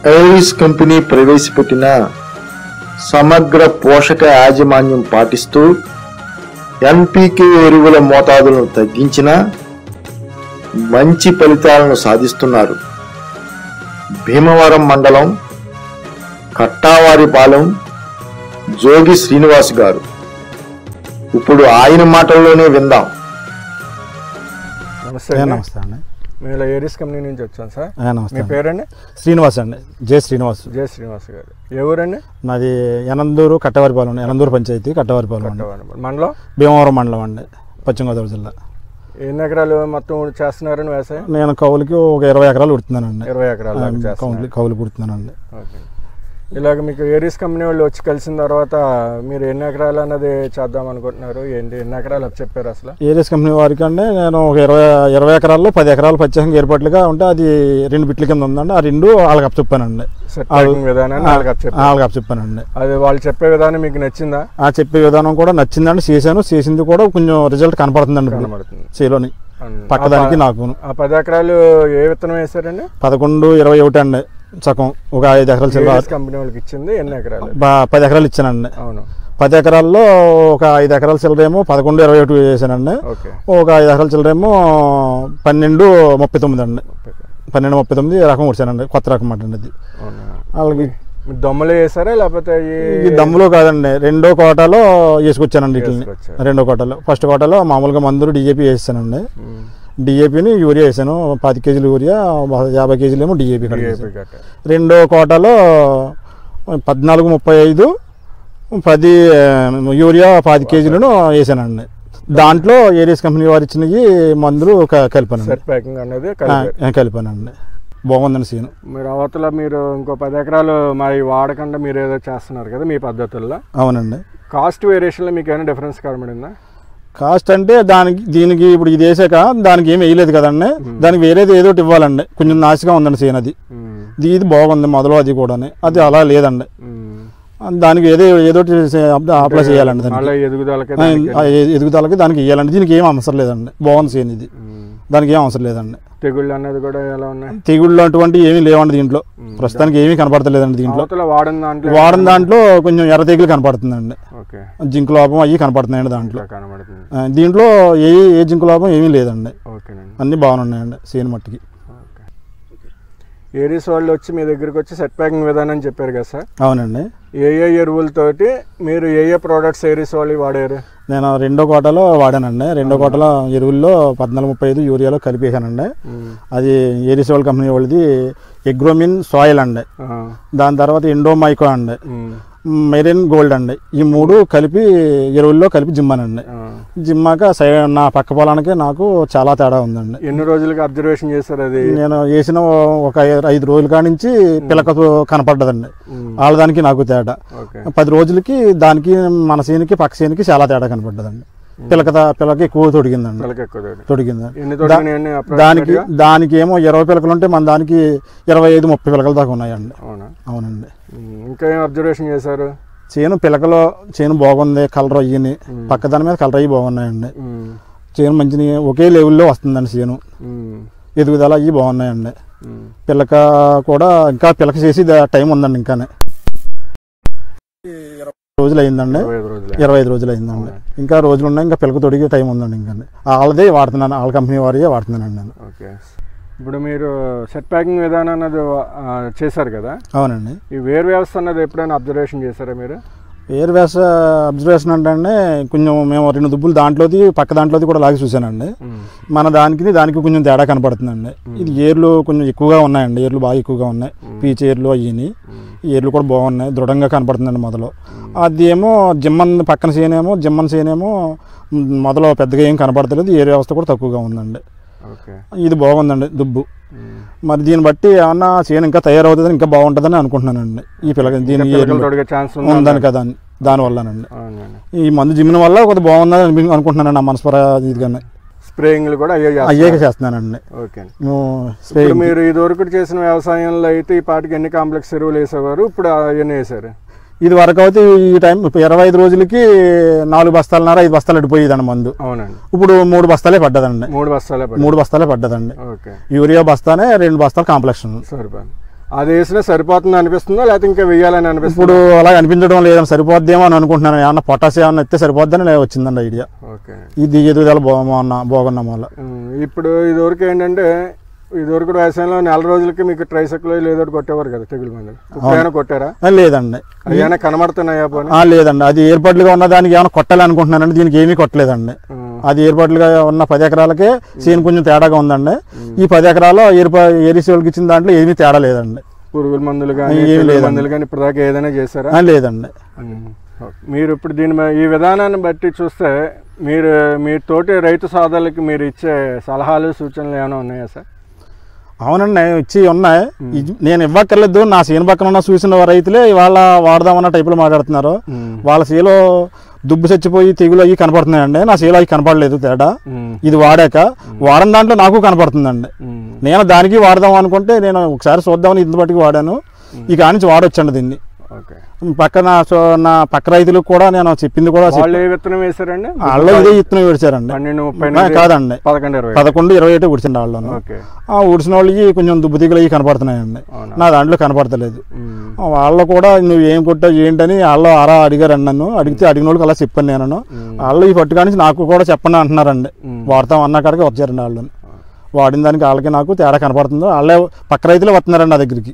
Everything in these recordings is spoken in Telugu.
ఐరిస్ కంపెనీ ప్రవేశపెట్టిన సమగ్ర పోషక యాజమాన్యం పాటిస్తూ ఎన్పీకే ఎరువుల మోతాదులను తగ్గించిన మంచి ఫలితాలను సాధిస్తున్నారు. భీమవరం మండలం కట్టావారిపాలెం జోగి శ్రీనివాస్ గారు. ఇప్పుడు ఆయన మాటల్లోనే విందాం. నమస్తే అండి. మేము ఏరిస్ కంపెనీ నుంచి వచ్చాను సార్. నమస్తే. మీ పేరండి? శ్రీనివాస్ అండి. జే శ్రీనివాస్ గారు. ఎవరండి? నాది యనందూరు కట్టవారిపాలెం, యనందూరు పంచాయతీ కట్టవారిపాలెం మండలం భీమవరం మండలం అండి, పశ్చిమ గోదావరి జిల్లా. ఎన్ని ఎకరాలు మొత్తం చేస్తున్నారని వ్యవసాయం? నేను కౌలుకి ఒక 20 ఎకరాలు ఉడుతున్నానండి. 20 ఎకరాలు కౌలు కుడుతున్నానండి. ఇలాగ మీకు ఏరిస్ కంపెనీ వాళ్ళు వచ్చి కలిసిన తర్వాత మీరు ఎన్ని ఎకరాలు అన్నది చేద్దాం అనుకుంటున్నారు? ఏంటి ఎన్ని ఎకరాలు చెప్పారు అసలు? ఏరిస్ కంపెనీ వారికి అండి నేను ఒక 20 ఎకరాల్లో 10 ఎకరాలు ప్రత్యేకంగా ఏర్పాట్లుగా ఉంటే అది 2 బిట్ల కింద ఉందండి. ఆ 2 వాళ్ళకి అప్పచెప్పానండి. వాళ్ళకి అప్పచెప్పానండి. అది వాళ్ళు చెప్పే విధానం మీకు నచ్చిందా? ఆ చెప్పే విధానం కూడా నచ్చిందండి. చేసింది కూడా కొంచెం రిజల్ట్ కనపడుతుందండి చేలోని పక్కదానికి. నాకు ఆ 10 ఎకరాలు ఏ విత్తనం వేసారండి? 11, 21 అండి. సగం ఒక 5 ఎకరాలు చిల్లర కంపెనీ వాళ్ళకి ఇచ్చింది. ఎన్ని ఎకరాలు? 10 ఎకరాలు ఇచ్చానండి. అవును. 10 ఎకరాల్లో ఒక 5 ఎకరాల చిల్లరేమో 11, 21 వేసానండి. ఒక 5 ఎకరాల చిల్లరేమో 12, 39 అండి. 12, 39 రకం కూర్చానండి. కొత్త రకం మాట అండి అది. వాళ్ళకి దమ్ములు వేసారా లేకపోతే ఈ దమ్ములో కాదండి, 2వ కోటాలో వేసుకొచ్చానండి. వీటిని 2వ కోటాలో. ఫస్ట్ కోటాలో మామూలుగా మందులు DAP వేసానండి. DAPని యూరియా వేసాను. 10 కేజీలు యూరియా, 50 కేజీలు ఏమో DAP. 2వ కోటాలో 14, 35, 10 యూరియా 10 కేజీలను వేసానండి. దాంట్లో ఏరియస్ కంపెనీ వారు ఇచ్చినవి మందులు కలిపానండి. కలిపానండి. బాగుందండి సీను. మీరు అవతల మీరు ఇంకో 10 ఎకరాలు మరి వాడకుండా మీరు ఏదో చేస్తున్నారు కదా మీ పద్ధతుల్లో? అవునండి. కాస్ట్ వేరియేషన్లో మీకు ఏమైనా డిఫరెన్స్ కనబడిందా? కాస్ట్ అంటే దీనికి ఇప్పుడు ఇది వేసాక దానికి ఏమి వేయలేదు కదండి. దానికి వేరేది ఏదో ఇవ్వాలండి. కొంచెం నాసిగా ఉందండి సీన్ అది. ఇది బాగుంది మొదలు అది కూడా. అది అలా లేదండి. దానికి ఏదో అప్లై చేయాలండి. ఎదుగుదలకి దానికి వేయాలండి. దీనికి ఏం అవసరం లేదండి. బాగుంది సీన్ ఇది. దానికి ఏం అవసరం లేదండి. తెగుళ్ళు అనేది కూడా ఎలా ఉన్నాయి? తెగుళ్ళు అటువంటి ఏమీ లేవండి దీంట్లో. ప్రస్తుతానికి ఏమీ కనపడతలేదండి దీంట్లో. వాడిన దాంట్లో కొంచెం ఎర్ర తెగులు కనపడుతుందండి. జింక్ లోపం అవి కనపడుతున్నాయండి దాంట్లో. దీంట్లో ఏ జింక్ లోపం ఏమీ లేదండి. అన్ని బాగున్నాయండి సీన్ మట్టికి. ఏరిస్ వాళ్ళు వచ్చి మీ దగ్గరికి వచ్చి సెట్ ప్యాకింగ్ విధానం చెప్పారు కదా సార్? అవునండి. ఏ ఎరువులతోటి మీరు ఏ ప్రోడక్ట్స్ ఏరిస్ వాళ్ళు వాడారు? నేను 2వ కోటలో వాడానండి. 2వ కోటలో ఎరువుల్లో 14, 35 యూరియాలో కలిపేసానండి. అది ఏరిస్ వాళ్ళ కంపెనీ వాళ్ళది ఎగ్రోమిన్ సాయిల్ అండి. దాని తర్వాత ఎండోమైకో అండి, మెరైన్ గోల్డ్ అండి. ఈ 3 కలిపి ఎరువుల్లో కలిపి జిమ్మానండి. జిమ్మాక నా పక్క పొలానికి నాకు చాలా తేడా ఉందండి. ఎన్ని రోజులకి అబ్జర్వేషన్ చేశారు? అది నేను వేసిన ఒక 5 రోజుల కాడి నుంచి పిలక కనపడ్డదండి. వాళ్ళ దానికి నాకు తేడా. 10 రోజులకి దానికి మన సీనికి పక్క సీనికి చాలా తేడా కనపడ్డదండి. పిలక ఎక్కువ తొడిగిందండి. దానికి ఏమో 20 పిలకలు ఉంటే మన దానికి 25, 30 పిలకల దాకా ఉన్నాయండి. అవునండి. ఇంకా ఏం అబ్జర్వేషన్ చేశారు? చేను బాగుంది. కలర్ అయ్యి పక్క దాని మీద కలర్ అయ్యి బాగున్నాయండి. చేను మంచి ఒకే లెవెల్లో వస్తుందండి. చేను ఎదుగుదల అయ్యి బాగున్నాయండి. పిలక కూడా ఇంకా పిలక చేసి టైం ఉందండి. ఇంకానే 20 రోజులు అయిందండి. 25 రోజులు అయిందండి. ఇంకా రోజులు ఉన్నాయి. ఇంకా పిలక తొడిగే టైం ఉందండి. ఇంకా వాళ్ళదే వాడుతున్నాను. వాళ్ళ కంపెనీ వారియే వాడుతున్నానండి నేను. ఇప్పుడు మీరు సెట్ ప్యాకింగ్ విధానం అన్నది చేశారు కదా? అవునండి. ఈ వేరు వ్యవస్థ అన్నది ఎప్పుడైనా అబ్జర్వేషన్ చేశారా మీరు? వేరు వ్యవస్థ అబ్జర్వేషన్ అంటే కొంచెం మేము 2 దుబ్బులు దాంట్లోది పక్క దాంట్లోది కూడా లాగి చూసానండి. మన దానికి కొంచెం తేడా కనపడుతుందండి. ఇది ఏర్లు కొంచెం ఎక్కువగా ఉన్నాయండి. ఏర్లు బాగా ఎక్కువగా ఉన్నాయి. పీచ్ ఏర్లు అయ్యి ఏర్లు కూడా బాగున్నాయి. దృఢంగా కనపడుతుందండి మొదలు. అది ఏమో పక్కన జిమ్మన్ సేనేమో మొదలు పెద్దగా ఏం కనపడతలేదు. ఏరు వ్యవస్థ కూడా తక్కువగా ఉందండి. ఇది బాగుందండి దుబ్బు. మరి దీన్ని బట్టి ఏమన్నా చేను ఇంకా తయారవుతుందని ఇంకా బాగుంటుందని అనుకుంటున్నానండి. ఈ పిల్లకి దీనికి ఉందని కదా దానివల్లనండి. ఈ మందు జిమ్మిన వల్ల కొద్దిగా బాగుందని అనుకుంటున్నానండి. నా మనస్పర ఇదిగానే స్ప్రేయింగ్లు కూడా అయ్యే చేస్తున్నానండి. మీరు ఇదివరకు చేసిన వ్యవసాయంలో అయితే ఈ పాటికి ఎన్ని కాంప్లెక్స్ ఎరువులు వేసేవారు? ఇప్పుడు అవన్నీ వేసారు? ఇది వరకు అయితే ఈ టైం 25 రోజులకి 4 బస్తాలన్నర 5 బస్తాలు అడిపోయేదండి మందు. అవునండి. ఇప్పుడు 3 బస్తాలే పడ్డదండి. 3 బస్తాలే 3 బస్తాలే పడ్డదండి. యూరియా బస్తానే 2 బస్తాలు కాంప్లెక్స్. అది వేసినా సరిపోతుంది అనిపిస్తుందా లేకపోతే ఇంకా వేయాలని అనిపిస్తుంది? ఇప్పుడు అలా అనిపించడం లేదని సరిపోద్దేమో అని అనుకుంటున్నాను. ఏమన్నా పొటాస్ ఏమన్నా ఇస్తే సరిపోద్దని వచ్చిందండి ఐడియా. ఓకే, ఇది ఎదుగుదల బాగున్నాం వల్ల. ఇప్పుడు ఇదివరకు ఏంటంటే ఇదివరకు వ్యవసాయంలో నెల రోజులకి మీకు ట్రైసెక్లో ఏదో కొట్టేవారు కదా తెగులు మందులు, ఏమైనా కొట్టారా? లేదండి. ఏమైనా కనబడుతున్నాయా? లేదండి, అది ఏర్పాట్లుగా ఉన్న దానికి ఏమైనా కొట్టాలి అనుకుంటున్నానండి. దీనికి ఏమీ కొట్టలేదండి. అది ఏర్పాట్లుగా ఉన్న 10 ఎకరాలకే చేను కొంచెం తేడాగా ఉందండి. ఈ 10 ఎకరాలు ఏరిసేవాళ్ళకి ఇచ్చిన దాంట్లో ఏమీ తేడా లేదండి. పురుగుల మందులు కానీ మందులు కానీ ఇప్పుడు దాకా ఏదైనా చేశారా? లేదండి. మీరు ఇప్పుడు ఈ విధానాన్ని బట్టి చూస్తే మీ తోటి రైతు సోదరులకి మీరు ఇచ్చే సలహాలు సూచనలు ఏమైనా ఉన్నాయా సార్? అవునండి, ఇచ్చి ఉన్నాయి. నేను ఇవ్వక్కర్లేదు, నా చేను పక్కన ఉన్న చూసిన రైతులే ఇవాళ వాడదామన్న టైపులో మాట్లాడుతున్నారు. వాళ్ళ చేలో దుబ్బు చచ్చిపోయి తెగులు అవి కనపడుతున్నాయండి. నా చేలో అవి కనపడలేదు తేడా. ఇది వాడని దాంట్లో నాకు కనపడుతుందండి. నేను దానికి వాడదాం అనుకుంటే నేను ఒకసారి చూద్దామని ఇంత బట్టికి వాడాను. ఈ కానించి వాడొచ్చండి దీన్ని. పక్కన నా పక్క రైతులకు కూడా నేను చెప్పింది కూడా. విత్తనం వేసారండి? వాళ్ళు ఇదే విత్తనం వేసారండి. కాదండి, 11-21 ఉడిచండి వాళ్ళు. ఉడిసిన వాళ్ళకి కొంచెం దుబ్బు దిగులు అవి కనపడుతున్నాయండి. నా దాంట్లో కనపడతలేదు. వాళ్ళు కూడా నువ్వు ఏం కొట్టావు ఏంటని వాళ్ళు అడిగారండి. నన్ను అడిగిన వాళ్ళకి అలా చెప్పాను నేను. వాళ్ళు ఈ పట్టుకానికి నాకు కూడా చెప్పండి అంటున్నారండి. వాడతాం అన్న కాడికి వచ్చారండి వాళ్ళు. వాడిన దానికి వాళ్ళకి నాకు తేడా కనపడుతుందో వాళ్ళే పక్క రైతులే వస్తున్నారండి నా దగ్గరికి.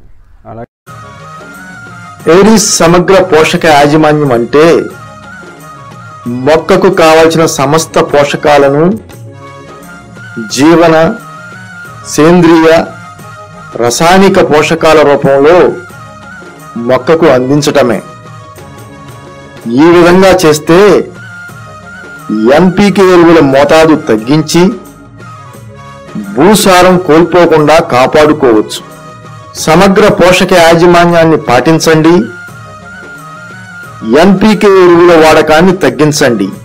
ఏరిస్ సమగ్ర పోషక యాజమాన్యం అంటే మొక్కకు కావలసిన సమస్త పోషకాలను జీవన, సేంద్రియ, రసాయనిక పోషకాల రూపంలో మొక్కకు అందించటమే. ఈ విధంగా చేస్తే ఎన్పీకే ఎరువుల మోతాదు తగ్గించి భూసారం కోల్పోకుండా కాపాడుకోవచ్చు. సమగ్ర పోషక యాజమాన్యాన్ని పాటించండి. ఎన్పీకే ఎరువుల వాడకాన్ని తగ్గించండి.